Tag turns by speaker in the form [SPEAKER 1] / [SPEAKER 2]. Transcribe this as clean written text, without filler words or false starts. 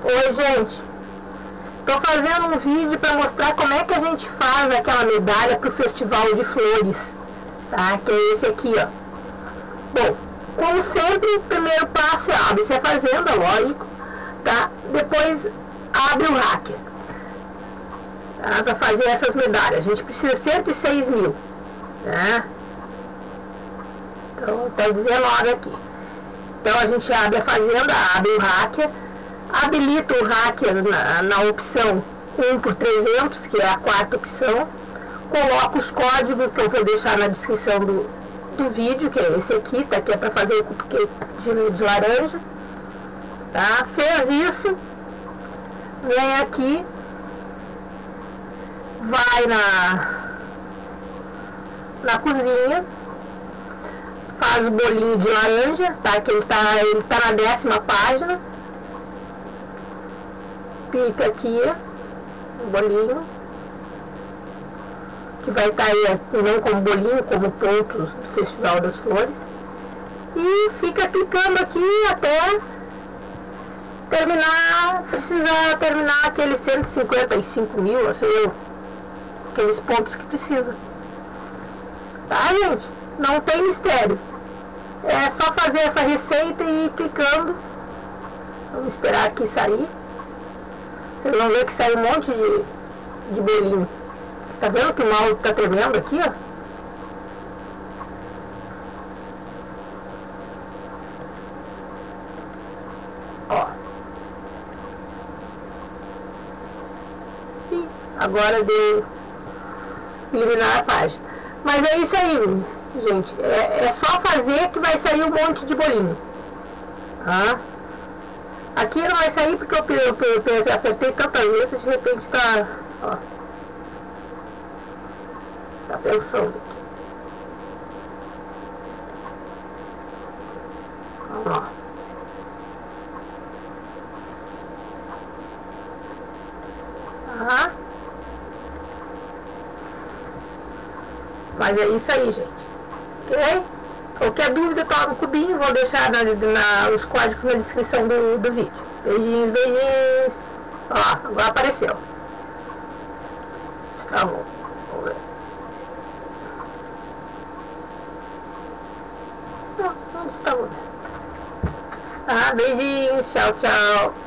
[SPEAKER 1] Oi, gente. Tô fazendo um vídeo para mostrar como é que a gente faz aquela medalha pro Festival de Flores, tá? Que é esse aqui, ó. Bom, como sempre, o primeiro passo é abre-se a fazenda, lógico, tá? Depois abre o hacker, tá? Para fazer essas medalhas. A gente precisa de 106 mil, né? Então, tá 19 aqui. Então, a gente abre a fazenda, abre o hacker, habilita o hacker na opção 1/300, que é a quarta opção, coloca os códigos que eu vou deixar na descrição do vídeo, que é esse aqui, tá? Que é para fazer o cupcake de laranja, tá? Fez isso, vem aqui, vai na cozinha, faz o bolinho de laranja, tá? Que ele tá na 10ª página. Clica aqui no bolinho, que vai estar aí não como bolinho, como pontos do Festival das Flores, e fica clicando aqui até terminar, precisa terminar aqueles 155 mil, assim, aqueles pontos que precisa, tá, gente? Não tem mistério, é só fazer essa receita e ir clicando. Vamos esperar aqui sair. Vocês vão ver que sai um monte de bolinho. Tá vendo que o mal tá tremendo aqui, ó? Ó. E agora deu eliminar a página. Mas é isso aí, gente. É só fazer que vai sair um monte de bolinho. Tá? Aqui não vai sair porque eu apertei tantas vezes, de repente tá, ó, tá pensando aqui. Vamos lá. Mas é isso aí, gente. Ok? Qualquer dúvida, toca no cubinho. Vou deixar os códigos na descrição do vídeo. Beijinhos, beijinhos. Ó, agora apareceu. Destravou. Vamos ver. Não destravou. Beijinhos. Tchau, tchau.